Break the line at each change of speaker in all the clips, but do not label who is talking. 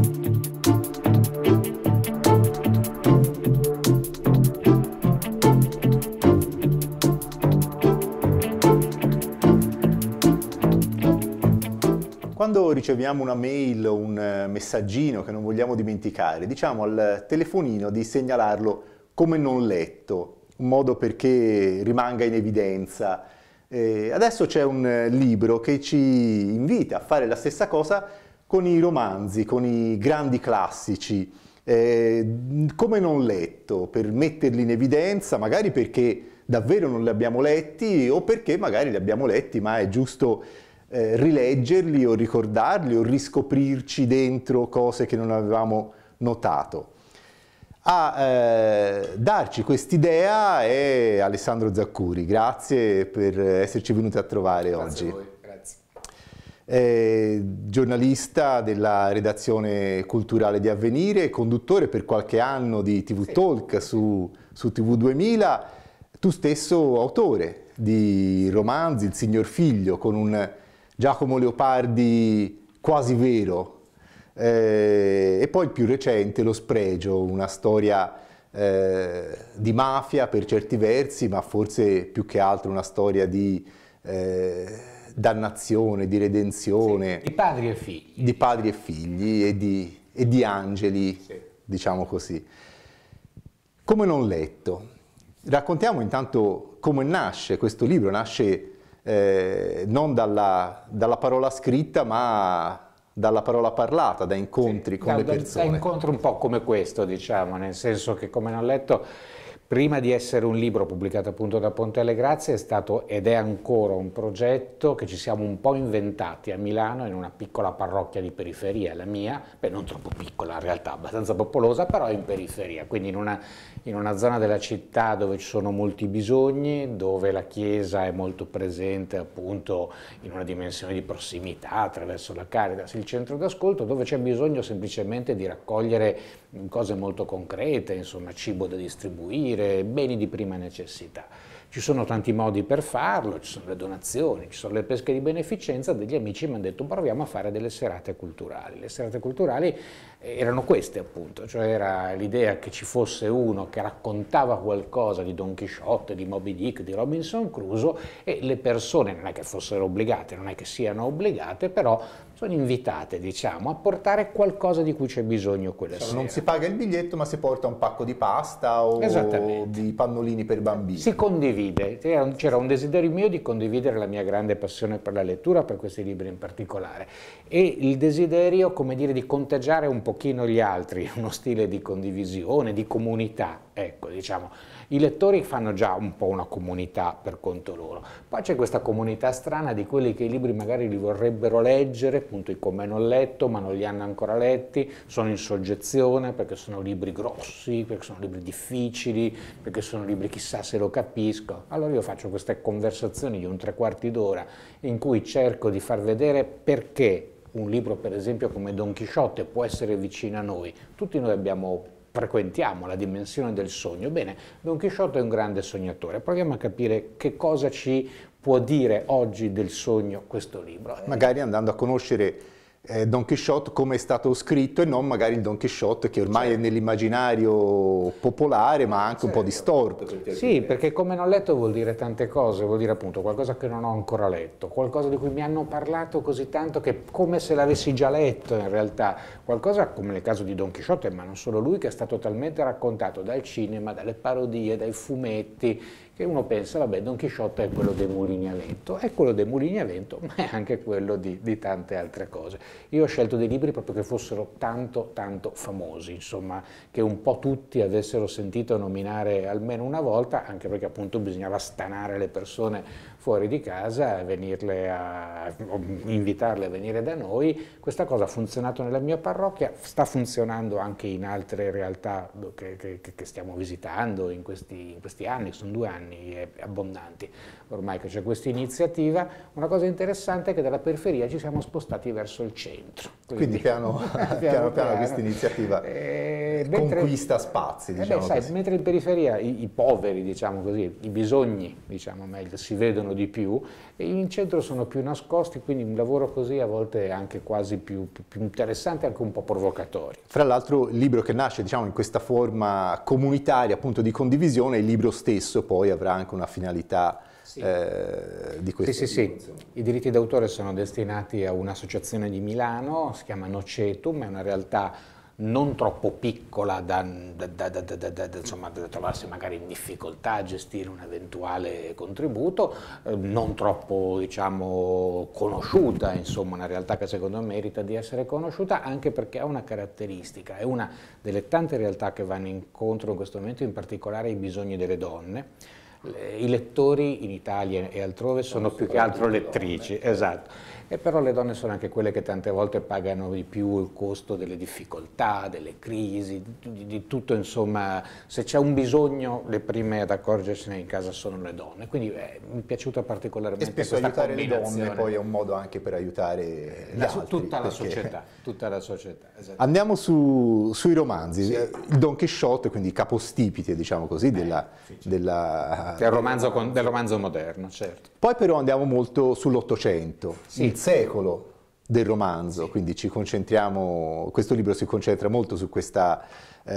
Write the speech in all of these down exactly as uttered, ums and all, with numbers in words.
Quando riceviamo una mail o un messaggino che non vogliamo dimenticare, diciamo al telefonino di segnalarlo come non letto, un modo perché rimanga in evidenza. Eh, adesso c'è un libro che ci invita a fare la stessa cosa con i romanzi, con i grandi classici, eh, come non letto, per metterli in evidenza, magari perché davvero non li abbiamo letti o perché magari li abbiamo letti ma è giusto Eh, rileggerli o ricordarli o riscoprirci dentro cose che non avevamo notato. A eh, darci quest'idea è Alessandro Zaccuri. Grazie per esserci venuti a trovare
Grazie
oggi.
a voi. Grazie.
È giornalista della redazione culturale di Avvenire, conduttore per qualche anno di T V Talk su, su T V duemila, tu stesso autore di romanzi, Il signor Figlio, con un Giacomo Leopardi quasi vero, eh, e poi il più recente Lo Spregio, una storia eh, di mafia per certi versi, ma forse più che altro una storia di eh, dannazione, di redenzione.
Sì, di padri e figli.
Di padri e figli e di, e di angeli, sì, diciamo così. Come non letto. Raccontiamo intanto come nasce questo libro, nasce Eh, non dalla, dalla parola scritta ma dalla parola parlata, da incontri, sì, con
da,
le persone.
Da incontri un po' come questo, diciamo, nel senso che come non letto, prima di essere un libro pubblicato appunto da Ponte alle Grazie, è stato ed è ancora un progetto che ci siamo un po' inventati a Milano in una piccola parrocchia di periferia, la mia, beh non troppo piccola in realtà, abbastanza popolosa, però in periferia, quindi in una, in una zona della città dove ci sono molti bisogni, dove la Chiesa è molto presente appunto in una dimensione di prossimità attraverso la Caritas, il centro d'ascolto, dove c'è bisogno semplicemente di raccogliere cose molto concrete, insomma cibo da distribuire, beni di prima necessità. Ci sono tanti modi per farlo, ci sono le donazioni, ci sono le pesche di beneficenza, degli amici mi hanno detto proviamo a fare delle serate culturali. Le serate culturali erano queste appunto, cioè era l'idea che ci fosse uno che raccontava qualcosa di Don Chisciotte, di Moby Dick, di Robinson Crusoe e le persone non è che fossero obbligate, non è che siano obbligate, però sono invitate diciamo a portare qualcosa di cui c'è bisogno quella sera.
Non si paga il biglietto ma si porta un pacco di pasta o di pannolini per bambini.
Si condivide. C'era un desiderio mio di condividere la mia grande passione per la lettura, per questi libri in particolare, e il desiderio, come dire, di contagiare un pochino gli altri, uno stile di condivisione, di comunità, ecco, diciamo. I lettori fanno già un po' una comunità per conto loro, poi c'è questa comunità strana di quelli che i libri magari li vorrebbero leggere, appunto i come non letto, ma non li hanno ancora letti, sono in soggezione perché sono libri grossi, perché sono libri difficili, perché sono libri chissà se lo capisco. Allora io faccio queste conversazioni di un tre quarti d'ora in cui cerco di far vedere perché un libro per esempio come Don Chisciotte può essere vicino a noi. Tutti noi abbiamo frequentiamo la dimensione del sogno. Bene, Don Chisciotte è un grande sognatore, proviamo a capire che cosa ci può dire oggi del sogno questo libro.
Magari andando a conoscere eh, Don Chisciotte come è stato scritto e non magari il Don Chisciotte che ormai certo. è nell'immaginario popolare ma anche certo. un po' distorto.
Sì, perché come non letto vuol dire tante cose, vuol dire appunto qualcosa che non ho ancora letto, qualcosa di cui mi hanno parlato così tanto che come se l'avessi già letto in realtà, qualcosa come nel caso di Don Chisciotte, ma non solo lui, che è stato talmente raccontato dal cinema, dalle parodie, dai fumetti, che uno pensa, vabbè, Don Chisciotte è quello dei mulini a vento, è quello dei mulini a vento, ma è anche quello di, di tante altre cose. Io ho scelto dei libri proprio che fossero tanto, tanto famosi, insomma, che un po' tutti avessero sentito nominare almeno una volta, anche perché appunto bisognava stanare le persone fuori di casa, venirle a, invitarle a venire da noi. Questa cosa ha funzionato nella mia parrocchia, sta funzionando anche in altre realtà che, che, che stiamo visitando in questi, in questi anni, sono due anni abbondanti ormai che c'è questa iniziativa. Una cosa interessante è che dalla periferia ci siamo spostati verso il centro.
Quindi, Quindi piano piano, piano, piano questa iniziativa eh, conquista spazi, diciamo
eh beh, sai, mentre in periferia i, i poveri, diciamo così, i bisogni, diciamo meglio, si vedono di più, e in centro sono più nascosti, quindi un lavoro così a volte è anche quasi più, più, più interessante, anche un po' provocatorio.
Fra l'altro il libro che nasce, diciamo, in questa forma comunitaria, appunto di condivisione, il libro stesso poi avrà anche una finalità. Sì. Eh, di questo
sì, sì, sì. I diritti d'autore sono destinati a un'associazione di Milano, si chiama Nocetum, è una realtà non troppo piccola da, da, da, da, da, da, insomma, da trovarsi magari in difficoltà a gestire un eventuale contributo, eh, non troppo, diciamo, conosciuta, insomma una realtà che secondo me merita di essere conosciuta, anche perché ha una caratteristica, è una delle tante realtà che vanno incontro in questo momento, in particolare ai bisogni delle donne. I lettori in Italia e altrove sono più che altro lettrici, esatto, e però le donne sono anche quelle che tante volte pagano di più il costo delle difficoltà, delle crisi, di, di tutto, insomma, se c'è un bisogno le prime ad accorgersene in casa sono le donne, quindi eh, mi è piaciuta particolarmente questa combinazione.
E spesso aiutare le donne poi è un modo anche per aiutare gli
la,
altri.
Tutta la
perché...
società, tutta la società. Esatto.
Andiamo su, sui romanzi, sì. Il Don Chisciotte, quindi capostipite, diciamo così, della... Eh, sì, sì. della
Del romanzo, del romanzo moderno, certo.
Poi però andiamo molto sull'Ottocento, sì. Il secolo del romanzo, sì. Quindi ci concentriamo, questo libro si concentra molto su, questa,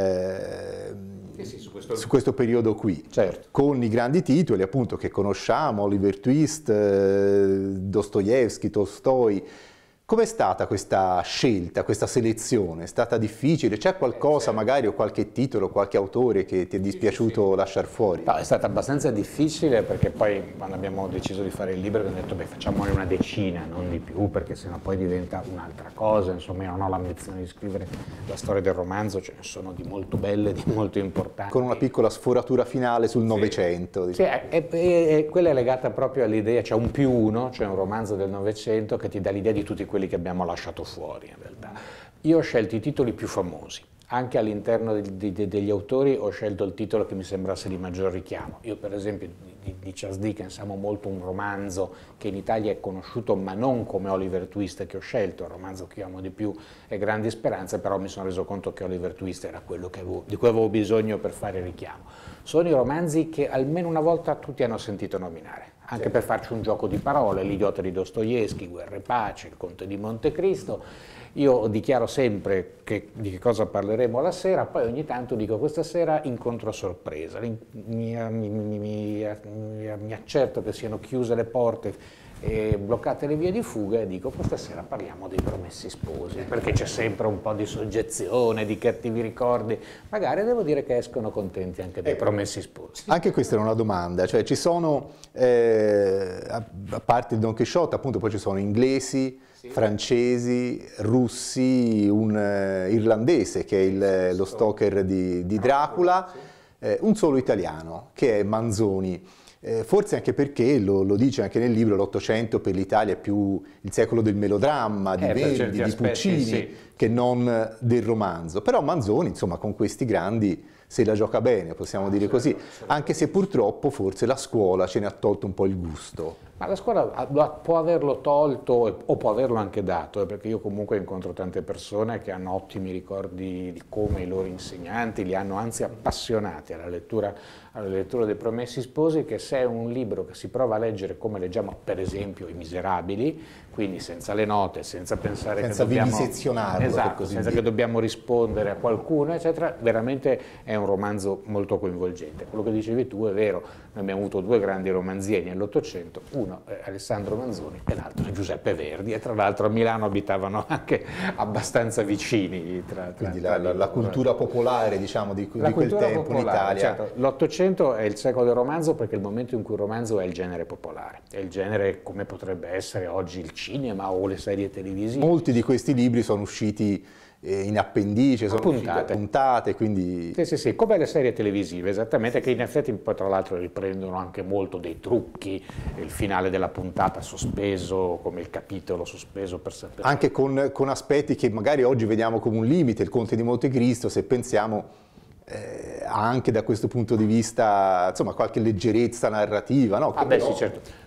eh, sì, sì, su, questo... su questo periodo qui,
certo.
Con i grandi titoli appunto che conosciamo, Oliver Twist, eh, Dostoevsky, Tolstoi. Com'è stata questa scelta, questa selezione? È stata difficile? C'è qualcosa magari o qualche titolo, qualche autore che ti è dispiaciuto sì, sì. lasciar fuori?
No, è stata abbastanza difficile perché poi quando abbiamo deciso di fare il libro abbiamo detto beh facciamone una decina, non di più, perché sennò poi diventa un'altra cosa, insomma io non ho l'ambizione di scrivere la storia del romanzo, ce ne sono di molto belle, di molto importanti.
Con una piccola sforatura finale sul Novecento.
Sì, diciamo. Sì è, è, è, quella è legata proprio all'idea, c'è un più uno, cioè un romanzo del Novecento che ti dà l'idea di tutti quelli che abbiamo lasciato fuori in realtà. Io ho scelto i titoli più famosi, anche all'interno degli autori ho scelto il titolo che mi sembrasse di maggior richiamo. Io per esempio di, di Charles Dickens amo molto un romanzo che in Italia è conosciuto ma non come Oliver Twist che ho scelto, il romanzo che amo di più è Grandi Speranze, però mi sono reso conto che Oliver Twist era quello che avevo, di cui avevo bisogno per fare richiamo. Sono i romanzi che almeno una volta tutti hanno sentito nominare. Anche sì. Per farci un gioco di parole, L'idiota di Dostoevsky, Guerra e Pace, Il Conte di Montecristo. Io dichiaro sempre che, di che cosa parleremo la sera, poi ogni tanto dico questa sera incontro a sorpresa, mi, mi, mi, mi, mi accerto che siano chiuse le porte e bloccate le vie di fuga e dico questa sera parliamo dei Promessi Sposi, perché c'è sempre un po' di soggezione, di cattivi ricordi, magari devo dire che escono contenti anche dei Promessi Sposi.
Anche questa è una domanda, cioè ci sono, eh, a parte il Don Chisciotte appunto poi ci sono inglesi, sì. francesi, russi, un uh, irlandese che è il, lo stalker di, di Dracula, eh, un solo italiano che è Manzoni. Eh, forse anche perché, lo, lo dice anche nel libro, l'Ottocento per l'Italia è più il secolo del melodramma, di
eh,
Verdi, di
aspetti,
Puccini,
sì.
che non del romanzo. Però Manzoni, insomma, con questi grandi se la gioca bene, possiamo ah, dire certo, così, certo. Anche se purtroppo forse la scuola ce ne ha tolto un po' il gusto.
Ma la scuola può averlo tolto o può averlo anche dato, perché io comunque incontro tante persone che hanno ottimi ricordi di come i loro insegnanti li hanno anzi appassionati alla lettura, alla lettura dei Promessi Sposi, che se è un libro che si prova a leggere come leggiamo per esempio I Miserabili, quindi senza le note, senza pensare
senza
che dobbiamo
vivisezionarlo,
esatto, senza dire. che dobbiamo rispondere a qualcuno, eccetera, veramente è un romanzo molto coinvolgente. Quello che dicevi tu è vero, noi abbiamo avuto due grandi romanzieri nell'Ottocento, uno è Alessandro Manzoni e l'altro è Giuseppe Verdi, e tra l'altro a Milano abitavano anche abbastanza vicini. Tra, tra,
Quindi
tra
la, la, la cultura popolare, diciamo, di, di quel tempo popolare, in Italia.
Certo, L'Ottocento è il secolo del romanzo perché è il momento in cui il romanzo è il genere popolare, è il genere come potrebbe essere oggi il cinema o le serie televisive.
Molti di questi libri sono usciti in appendice, sono puntate. puntate, quindi...
Sì, sì, sì, come le serie televisive, esattamente, che in effetti poi tra l'altro riprendono anche molto dei trucchi, il finale della puntata sospeso, come il capitolo sospeso per sapere.
Anche con, con aspetti che magari oggi vediamo come un limite, il Conte di Montecristo, se pensiamo... Eh, anche da questo punto di vista, insomma, qualche leggerezza narrativa, no?
Ah beh, sì, certo.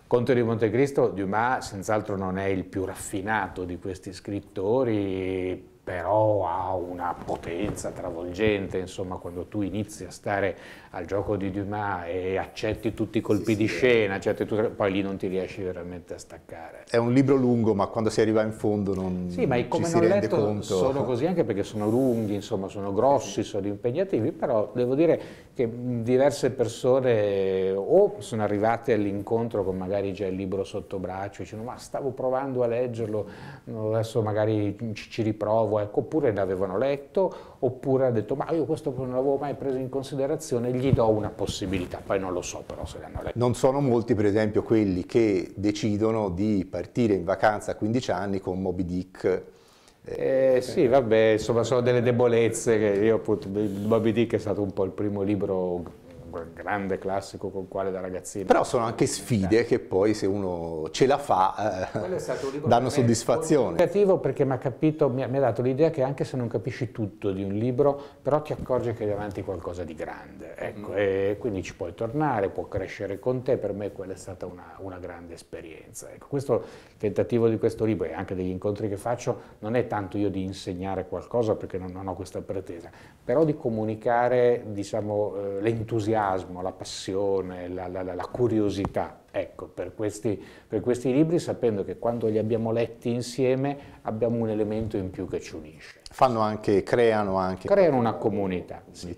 Conte di Montecristo, Dumas senz'altro non è il più raffinato di questi scrittori, però ha una potenza travolgente, insomma, quando tu inizi a stare al gioco di Dumas e accetti tutti i colpi sì, di sì, scena, accetti tutte, poi lì non ti riesci veramente a staccare.
È un libro lungo, ma quando si arriva in fondo non
sì, ma come
ci
non
si rende
letto
conto.
Sono così anche perché sono lunghi, insomma, sono grossi, sono impegnativi, però devo dire che diverse persone o sono arrivate all'incontro con magari già il libro sotto braccio, dicono ma stavo provando a leggerlo, adesso magari ci, ci riprovo, ecco, oppure l'avevano letto, oppure ha detto ma io questo non l'avevo mai preso in considerazione, gli do una possibilità, poi non lo so però se l'hanno letto.
Non sono molti per esempio quelli che decidono di partire in vacanza a quindici anni con Moby Dick.
Eh, sì, vabbè, insomma sono delle debolezze che io appunto, Moby Dick è stato un po' il primo libro grande classico con quale da ragazzino.
Però sono anche sfide che poi se uno ce la fa eh, danno soddisfazione.
È perché mi ha capito, mi ha, mi ha dato l'idea che anche se non capisci tutto di un libro, però ti accorgi che hai davanti qualcosa di grande, ecco, mm. e quindi ci puoi tornare, può crescere con te, per me quella è stata una, una grande esperienza. Ecco, questo, il tentativo di questo libro e anche degli incontri che faccio non è tanto io di insegnare qualcosa perché non, non ho questa pretesa, però di comunicare, diciamo, eh, l'entusiasmo, la passione, la, la, la curiosità, ecco, per questi, per questi libri, sapendo che quando li abbiamo letti insieme abbiamo un elemento in più che ci unisce.
Fanno anche, creano anche...
Creano una comunità.
Sì.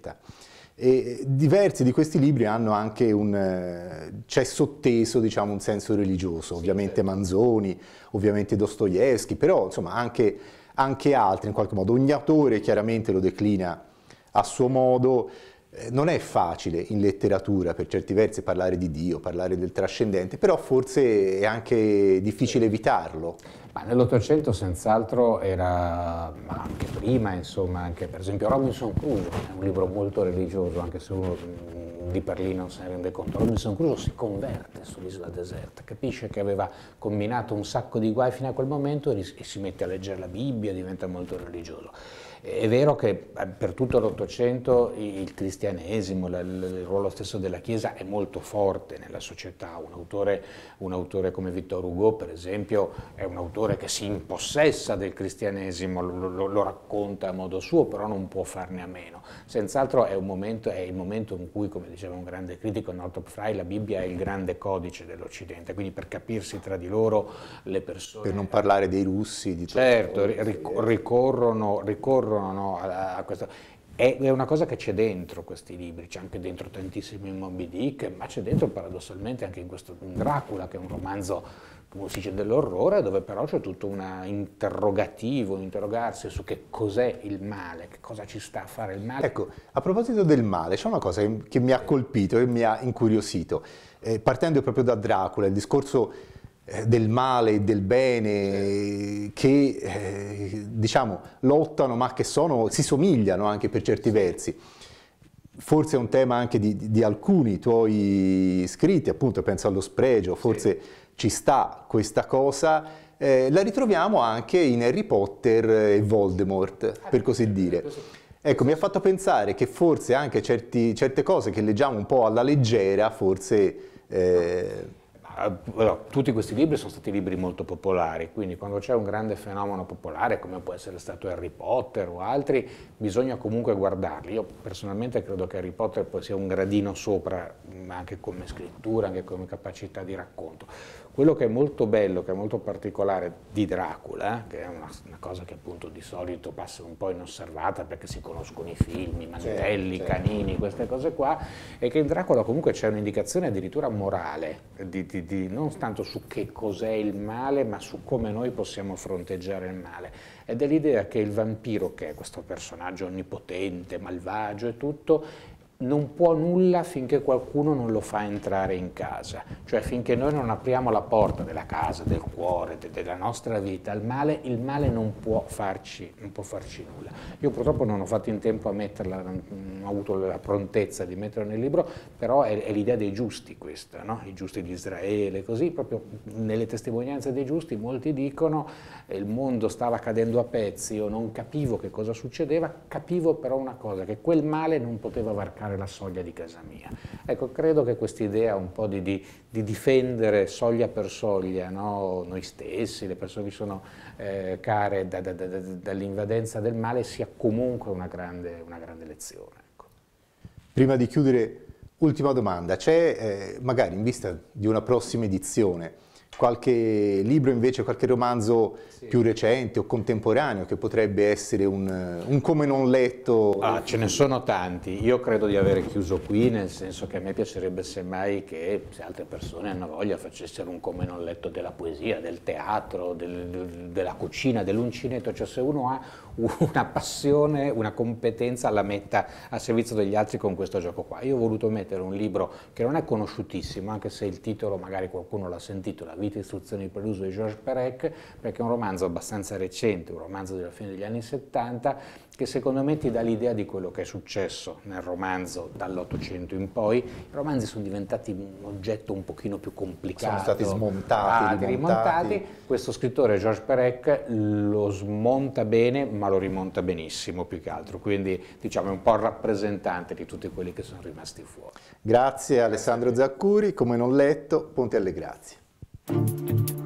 E diversi di questi libri hanno anche un... c'è sotteso, diciamo, un senso religioso, sì, ovviamente certo. Manzoni, ovviamente Dostoevsky, però insomma anche, anche altri in qualche modo. Ogni autore chiaramente lo declina a suo modo. Non è facile in letteratura per certi versi parlare di Dio, parlare del trascendente, però forse è anche difficile evitarlo.
Ma nell'Ottocento senz'altro era, ma anche prima, insomma, anche per esempio Robinson Crusoe, è un libro molto religioso, anche se uno di per lì non se ne rende conto. Robinson Crusoe si converte sull'isola deserta, capisce che aveva combinato un sacco di guai fino a quel momento e si mette a leggere la Bibbia, diventa molto religioso. È vero che per tutto l'Ottocento il cristianesimo, il ruolo stesso della Chiesa è molto forte nella società. Un autore, un autore come Victor Hugo, per esempio, è un autore che si impossessa del cristianesimo, lo, lo, lo racconta a modo suo, però non può farne a meno. Senz'altro è, un momento, è il momento in cui, come diceva un grande critico, Northrop Frye, la Bibbia è il grande codice dell'Occidente, quindi per capirsi tra di loro le persone...
Per non parlare dei russi, di
certo, ricorrono, ricorrono No, a, a questo. È, è una cosa che c'è dentro questi libri, c'è anche dentro tantissimi in Moby Dick, ma c'è dentro paradossalmente anche in questo in Dracula, che è un romanzo, come si dice, dell'orrore, dove però c'è tutto un interrogativo, un interrogarsi su che cos'è il male, che cosa ci sta a fare il male.
Ecco, a proposito del male, c'è una cosa che mi ha colpito e mi ha incuriosito, eh, partendo proprio da Dracula, il discorso del male e del bene che eh, diciamo lottano ma che sono, si somigliano anche per certi versi. Forse è un tema anche di, di, di alcuni tuoi scritti, appunto penso allo spregio, forse sì. Ci sta questa cosa, eh, la ritroviamo anche in Harry Potter e Voldemort, per così dire. Ecco, mi ha fatto pensare che forse anche certi, certe cose che leggiamo un po' alla leggera, forse... Eh,
Allora, tutti questi libri sono stati libri molto popolari, quindi quando c'è un grande fenomeno popolare come può essere stato Harry Potter o altri, bisogna comunque guardarli. Io personalmente credo che Harry Potter poi sia un gradino sopra, anche come scrittura, anche come capacità di racconto. Quello che è molto bello, che è molto particolare di Dracula, che è una, una cosa che appunto di solito passa un po' inosservata perché si conoscono i film, i mantelli, i certo, canini, queste cose qua, è che in Dracula comunque c'è un'indicazione addirittura morale, di, di, di, non tanto su che cos'è il male, ma su come noi possiamo fronteggiare il male. Ed è l'idea che il vampiro, che è questo personaggio onnipotente, malvagio e tutto, non può nulla finché qualcuno non lo fa entrare in casa, cioè finché noi non apriamo la porta della casa, del cuore, de della nostra vita al male, il male non può farci, non può farci nulla. Io purtroppo non ho fatto in tempo a metterla, non ho avuto la prontezza di metterla nel libro, però è, è l'idea dei giusti questa, no? I giusti di Israele, così proprio nelle testimonianze dei giusti molti dicono eh, il mondo stava cadendo a pezzi, io non capivo che cosa succedeva, capivo però una cosa, che quel male non poteva varcare oltrepassato la soglia di casa mia. Ecco, credo che quest'idea un po' di, di, di difendere soglia per soglia, no? Noi stessi, le persone che sono eh, care da, da, da, da, dall'invadenza del male, sia comunque una grande, una grande lezione. Ecco.
Prima di chiudere, ultima domanda, c'è eh, magari in vista di una prossima edizione qualche libro invece, qualche romanzo sì. più recente o contemporaneo che potrebbe essere un, un come non letto?
Ah, ce ne sono tanti, io credo di avere chiuso qui, nel senso che a me piacerebbe semmai che se altre persone hanno voglia facessero un come non letto della poesia, del teatro, del, della cucina, dell'uncinetto, cioè se uno ha una passione, una competenza la metta a servizio degli altri con questo gioco qua. Io ho voluto mettere un libro che non è conosciutissimo, anche se il titolo magari qualcuno l'ha sentito, La vita e istruzioni per l'uso di Georges Perec, perché è un romanzo abbastanza recente, un romanzo della fine degli anni settanta, che secondo me ti dà l'idea di quello che è successo nel romanzo dall'Ottocento in poi. I romanzi sono diventati un oggetto un pochino più complicato.
Sono stati smontati,
ah, rimontati. rimontati. Questo scrittore, Georges Perec, lo smonta bene, ma lo rimonta benissimo più che altro, quindi diciamo è un po' il rappresentante di tutti quelli che sono rimasti fuori.
Grazie Alessandro Zaccuri, come non letto, Ponte alle Grazie.